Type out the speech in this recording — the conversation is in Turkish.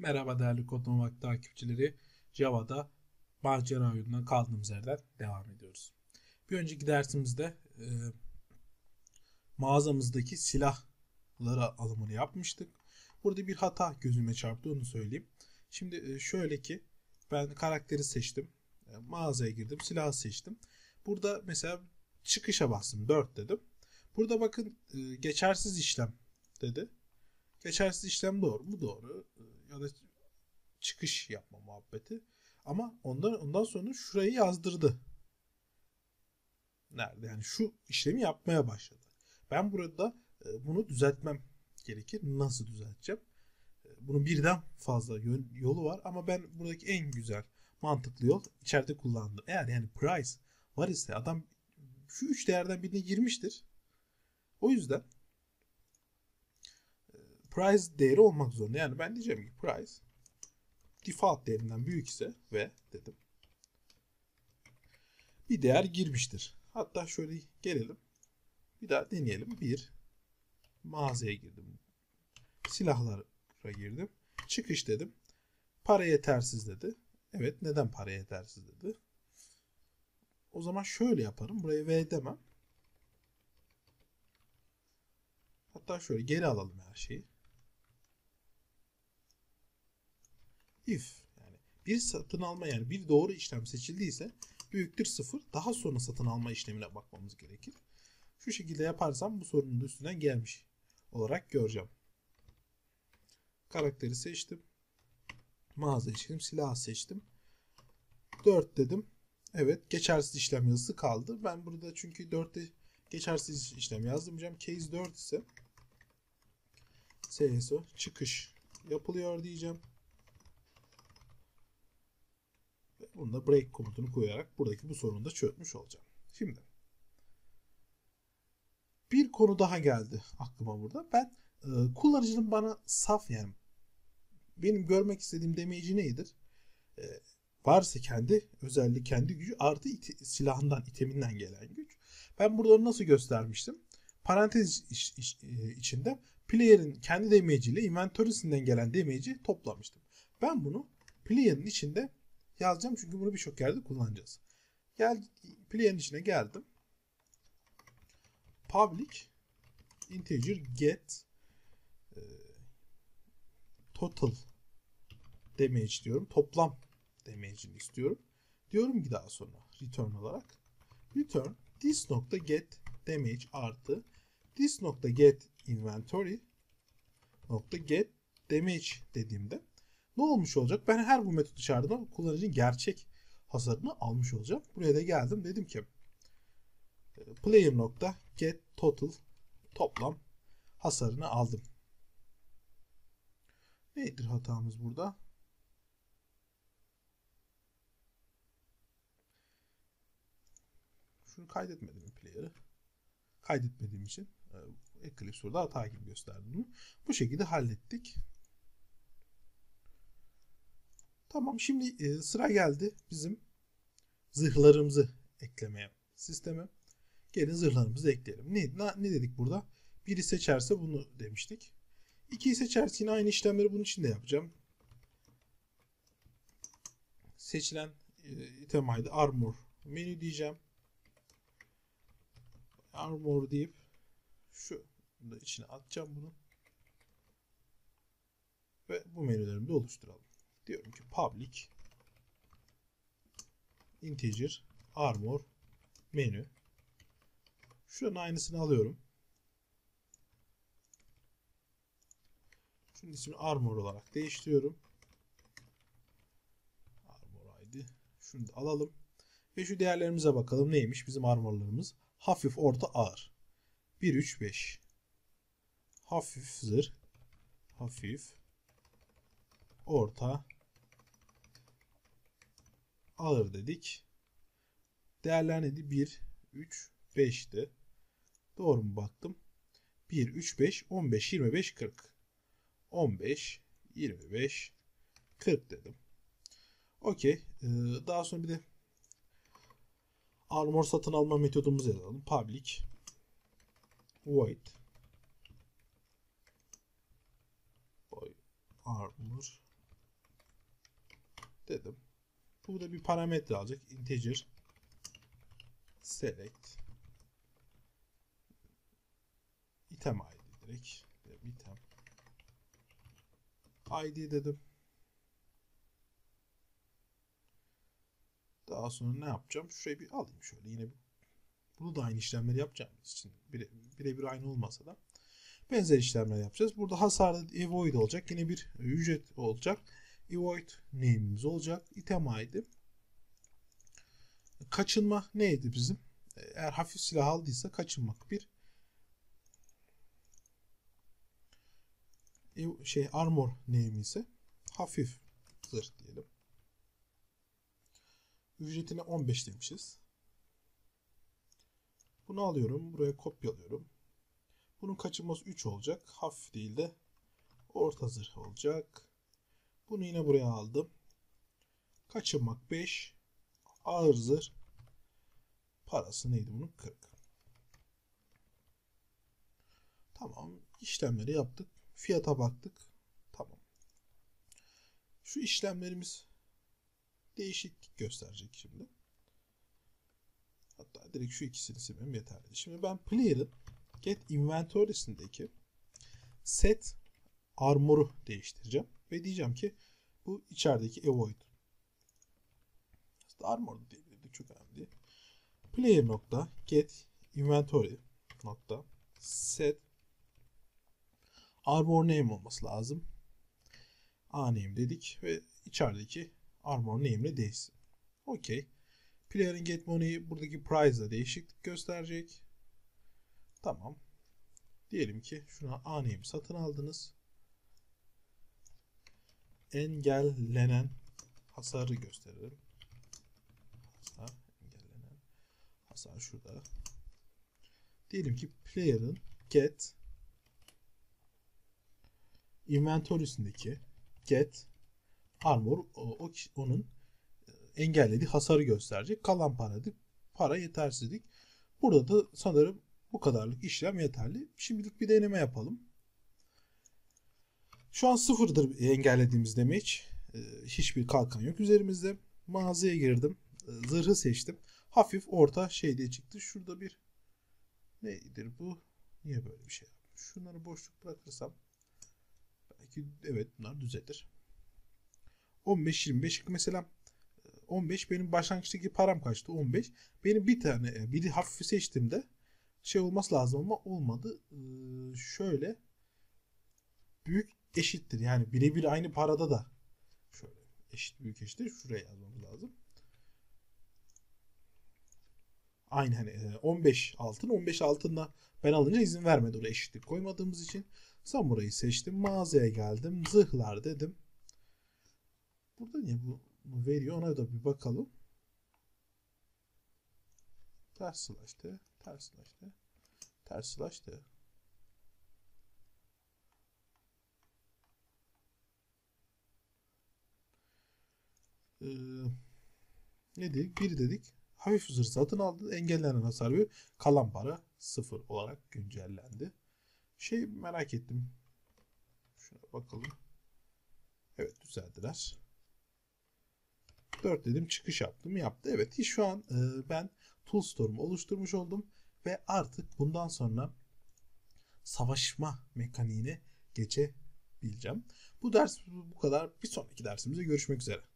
Merhaba değerli Kodlamak takipçileri. Java'da macera oyunundan kaldığımız yerden devam ediyoruz. Bir önceki dersimizde mağazamızdaki silahları alımını yapmıştık. Burada bir hata gözüme çarptı, onu söyleyeyim. Şimdi şöyle ki ben karakteri seçtim. Mağazaya girdim, silahı seçtim. Burada mesela çıkışa bastım, 4 dedim. Burada bakın geçersiz işlem dedi. Geçersiz işlem doğru mu? Doğru. Ya da çıkış yapma muhabbeti. Ama ondan sonra şurayı yazdırdı. Nerede? Yani şu işlemi yapmaya başladı. Ben burada bunu düzeltmem gerekir. Nasıl düzelteceğim? Bunun birden fazla yolu var ama ben buradaki en güzel mantıklı yol içeride kullandım. Eğer yani price var ise adam şu üç değerden birine girmiştir. O yüzden price değeri olmak zorunda. Yani ben diyeceğim ki price default değerinden büyük ise ve dedim bir değer girmiştir. Hatta şöyle gelelim. Bir daha deneyelim. Bir mağazaya girdim. Silahlara girdim. Çıkış dedim. Para yetersiz dedi. Evet, neden para yetersiz dedi. O zaman şöyle yaparım. Buraya V demem. Hatta şöyle geri alalım her şeyi. If yani bir satın alma, yani bir doğru işlem seçildiyse büyüktür 0. Daha sonra satın alma işlemine bakmamız gerekir. Şu şekilde yaparsam bu sorunun da üstünden gelmiş olarak göreceğim. Karakteri seçtim. Mağazayı seçtim. Silahı seçtim. 4 dedim. Evet, geçersiz işlem yazısı kaldı. Ben burada çünkü 4'te geçersiz işlem yazdırmayacağım. Case 4 ise CSO çıkış yapılıyor diyeceğim. Ve bunu da break komutunu koyarak buradaki bu sorunu da çözmüş olacağım. Şimdi bir konu daha geldi aklıma burada. Ben kullanıcının bana saf, yani benim görmek istediğim damage'i nedir? Varsa kendi özelliği, kendi gücü artı silahından, iteminden gelen güç. Ben burada onu nasıl göstermiştim? Parantez içinde player'in kendi damage'i ile inventory'sinden gelen damage'i toplamıştım. Ben bunu player'in içinde yazacağım çünkü bunu birçok yerde kullanacağız. Player'in içine geldim. Public integer get total damage diyorum. Toplam damage'ini istiyorum. Diyorum ki daha sonra return olarak return this nokta get damage artı this nokta get inventory nokta get damage dediğimde ne olmuş olacak? Ben her bu metodu çağırdığımda kullanıcının gerçek hasarını almış olacağım. Buraya da geldim, dedim ki player nokta get total toplam hasarını aldım. Nedir hatamız burada? Şunu kaydetmedim player'ı. Kaydetmediğim için Eclipse'da hata gibi gösterdi bunu. Bu şekilde hallettik. Tamam, şimdi sıra geldi bizim zırhlarımızı eklemeye sisteme. Gelin zırhlarımızı ekleyelim. Ne dedik burada? Biri seçerse bunu demiştik. 2'yi seçerse yine aynı işlemleri bunun için de yapacağım. Seçilen item ID armor menü diyeceğim. Armor deyip şu da içine atacağım bunu. Ve bu menülerimi de oluşturalım. Diyorum ki public integer armor menü. Şuranın aynısını alıyorum. Şunun ismini armor olarak değiştiriyorum. Armor ID. Şunu da alalım. Ve şu değerlerimize bakalım neymiş bizim armorlarımız. Hafif, orta, ağır. 1, 3, 5. Hafif zırh. Hafif. Orta. Ağır dedik. Değerler neydi? 1, 3, 5'ti. Doğru mu baktım? 1, 3, 5, 15, 25, 40. 15, 25, 40 dedim. Okey. Daha sonra bir de armor satın alma metodumuzu yazalım. Public void armor dedim. Burada bir parametre alacak. Integer select item id direkt. Item id dedim. Daha sonra ne yapacağım? Şurayı bir alayım şöyle. Yine bunu da aynı işlemleri yapacağımız için birebir aynı olmasa da benzer işlemler yapacağız. Burada hasarda avoid olacak. Yine bir ücret olacak. Avoid name'imiz olacak. Item id. Kaçınma neydi bizim? Eğer hafif silah aldıysa kaçınmak bir. Armor name ise hafif zırh diyelim. Ücretine 15 demişiz. Bunu alıyorum. Buraya kopyalıyorum. Bunun kaçınması 3 olacak. Hafif değil de orta zırh olacak. Bunu yine buraya aldım. Kaçınmak 5. Ağır zırh. Parası neydi bunun? 40. Tamam. İşlemleri yaptık. Fiyata baktık. Tamam. Şu işlemlerimiz değişiklik gösterecek şimdi. Hatta direkt şu ikisini silmem yeterli. Şimdi ben player'ın get inventory'sindeki set armor'u değiştireceğim. Ve diyeceğim ki bu içerideki avoid. Armor diyebilirdik. Çok önemli değil. Player nokta get inventory nokta set armor name olması lazım. A name dedik ve içerideki armor name ile değişsin. Okey. Player'ın get money buradaki price'da değişiklik gösterecek. Tamam. Diyelim ki şuna A name satın aldınız. Engellenen hasarı gösterelim. Engellenen hasar şurada. Diyelim ki player'ın get inventory'sindeki get armor onun engellediği hasarı gösterecek. Kalan para yetersizlik. Burada da sanırım bu kadarlık işlem yeterli. Şimdilik bir deneme yapalım. Şu an sıfırdır engellediğimiz damage. Hiçbir kalkan yok üzerimizde. Mağazaya girdim. Zırhı seçtim. Hafif orta şey diye çıktı. Şurada bir nedir bu? Niye böyle bir şey yapmış? Şunları boşluk bırakırsam belki evet bunlar düzelir. 15-25 mesela 15 benim başlangıçtaki param kaçtı? 15. Benim biri hafif seçtiğimde şey olması lazım ama olmadı. Şöyle büyük eşittir. Yani birebir aynı parada da şöyle eşit büyük eşittir. Şuraya yazmamız lazım. Aynı hani 15 altın. 15 altınla ben alınca izin vermedi. Oraya eşitlik koymadığımız için. Samuray'ı seçtim. Mağazaya geldim. Zırhlar dedim. Burada niye bu veriyor? Ona da bir bakalım. Ters slash'te. Ters slash'te. Ters slash'te. Ne dedik? 1 dedik. Hafif zırh satın aldı. Engellenen hasar ve kalan para 0 olarak güncellendi. Merak ettim. Şuna bakalım. Evet düzeldiler. 4 dedim çıkış yaptım. Yaptı. Evet şu an ben Toolstorm'u oluşturmuş oldum. Ve artık bundan sonra savaşma mekaniğine geçebileceğim. Bu ders bu kadar. Bir sonraki dersimizde görüşmek üzere.